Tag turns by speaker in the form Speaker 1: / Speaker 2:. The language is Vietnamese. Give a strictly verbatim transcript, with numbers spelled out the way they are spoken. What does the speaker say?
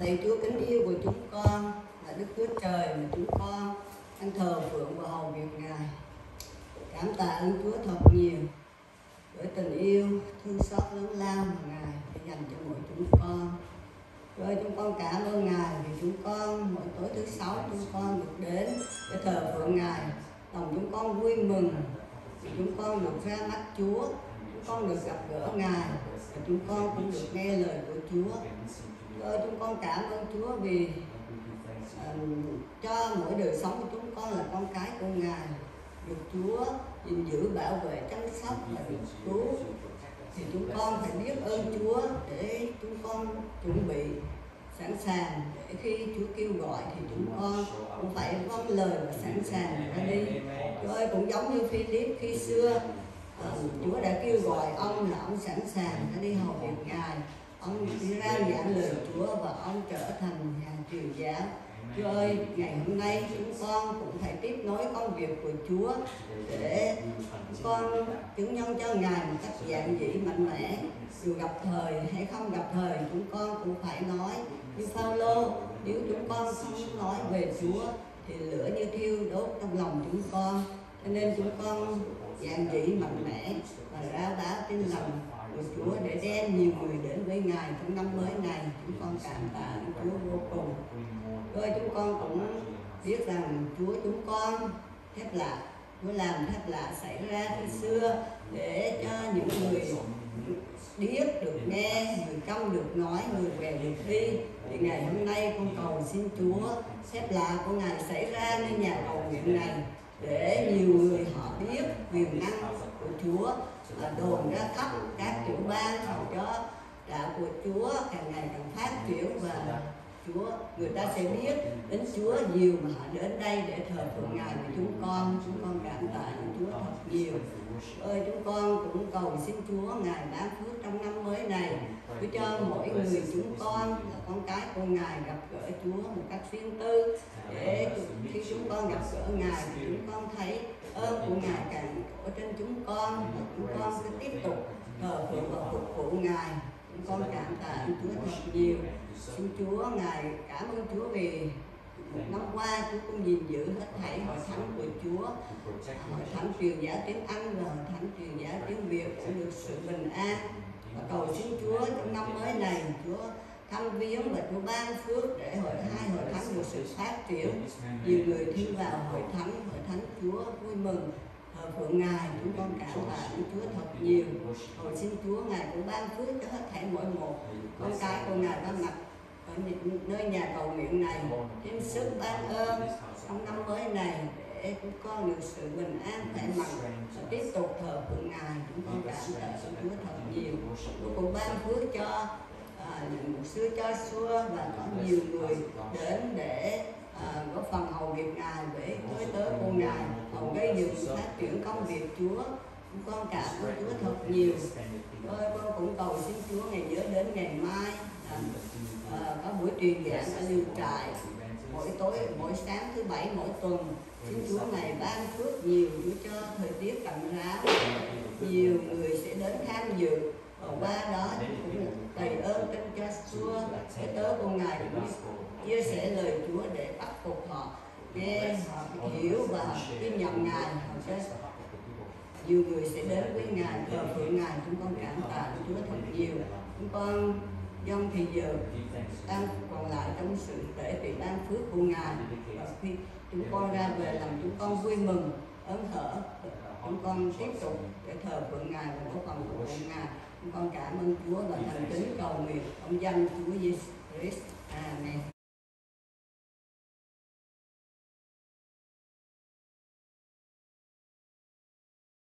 Speaker 1: Lạy Chúa kính yêu của chúng con là Đức Chúa Trời mà chúng con đang thờ phượng và hầu việc Ngài. Cảm tạ ơn Chúa thật nhiều với tình yêu thương xót lớn lao mà Ngài đã dành cho mỗi chúng con. Rồi chúng con cảm ơn Ngài vì chúng con mỗi tối thứ sáu chúng con được đến để thờ phượng Ngài. Lòng chúng con vui mừng vì chúng con được ra mắt Chúa, chúng con được gặp gỡ Ngài và chúng con cũng được nghe lời của Chúa. Rồi chúng con cảm ơn Chúa vì uh, cho mỗi đời sống của chúng con là con cái của Ngài, được Chúa gìn giữ, bảo vệ, chăm sóc và được cứu. Thì chúng con phải biết ơn Chúa để chúng con chuẩn bị sẵn sàng để khi Chúa kêu gọi thì chúng con cũng phải vâng lời và sẵn sàng ra đi. Rồi cũng giống như Philip khi xưa, uh, Chúa đã kêu gọi ông là ông sẵn sàng ra đi hầu việc Ngài. Ông đi ra giảng lời Chúa và ông trở thành nhà truyền giáo. Chúa ơi, ngày hôm nay chúng con cũng phải tiếp nối công việc của Chúa để chúng con chứng nhân cho Ngài một cách giản dị mạnh mẽ. Dù gặp thời hay không gặp thời, chúng con cũng phải nói như Phaolô, nếu chúng con không nói về Chúa thì lửa như thiêu đốt trong lòng chúng con. Cho nên chúng con giản dị mạnh mẽ và rao báo tin lành của Chúa để đem nhiều người đến với Ngài trong năm mới này. Chúng con cảm tạ Chúa vô cùng. Rồi chúng con cũng biết rằng Chúa chúng con phép lạ, Chúa làm phép lạ xảy ra khi xưa để cho những người điếc được nghe, người câm được nói, người què được đi. Thì ngày hôm nay con cầu xin Chúa phép lạ của Ngài xảy ra nơi nhà cầu nguyện này để nhiều người họ biết quyền năng của Chúa và đồn ra khắp các tiểu bang, hầu cho đạo của Chúa càng ngày càng phát triển và Chúa người ta sẽ biết đến Chúa nhiều mà họ đến đây để thờ phượng Ngài của chúng con. Chúng con cảm tạ Chúa thật nhiều. Ơi chúng con cũng cầu xin Chúa Ngài ban phước trong năm mới này, cứ cho mỗi người chúng con là con cái của Ngài gặp gỡ Chúa một cách riêng tư, để khi chúng con gặp gỡ Ngài thì chúng con thấy ơn của Ngài càng ở trên chúng con và chúng con sẽ tiếp tục thờ phượng và phục vụ Ngài. Chúng con cảm tạ Chúa thật nhiều. Xin Chúa Ngài cảm ơn Chúa vì một năm qua Chúa cũng gìn giữ hết thảy hội thánh của Chúa, hội thánh truyền giáo tiếng Anh và hội thánh truyền giáo tiếng Việt cũng được sự bình an. Và cầu xin Chúa trong năm mới này Chúa thăm viếng và Chúa ban phước để hội hai hội thánh được sự phát triển, nhiều người thiên vào hội thánh, hội thánh Chúa vui mừng thờ phượng Ngài. Chúng con cảm tạ Chúa thật nhiều. Cầu xin Chúa Ngài cũng ban phước cho hết thảy mỗi một con cái của Ngài có mặt ở nơi nhà cầu nguyện này, thêm sức ban ơn trong năm mới này để chúng con được sự bình an khỏe mạnh và tiếp tục thờ phượng Ngài. Chúng con cảm tạ Chúa thật nhiều. Chúa cũng ban phước cho à, một sư cho xua và có nhiều người đến để à, góp phần hầu việc Ngài với tôi tớ của Ngài, hầu gây dựng phát triển công việc Chúa. Chúng con cảm ơn Chúa thật nhiều. Rồi con cũng cầu xin Chúa ngày nhớ đến ngày mai à, à, có buổi truyền giảng ở Liêu Trại mỗi tối, mỗi sáng thứ bảy mỗi tuần. Xin Chúa Ngài ban phước nhiều, Chúa cho thời tiết tạnh ráo, nhiều người sẽ đến tham dự. Và qua đó cũng đầy ơn trên cho Chúa, cái tớ của Ngài cũng chia sẻ lời Chúa để bắt phục họ, nghe họ hiểu và tin nhận Ngài. Họ sẽ nhiều người sẽ đến với Ngài, thờ phượng Ngài. Chúng con cảm tạ Chúa thật nhiều. Chúng con trong thì giờ đang còn lại trong sự để bị ban phước của Ngài, và khi chúng con ra về làm chúng con vui mừng ớn hở, chúng con tiếp tục để thờ phượng Ngài và có phần phục vụ Ngài. Chúng con cảm ơn Chúa và thành kính cầu nguyện trong danh Chúa Giêsu Christ. Amen.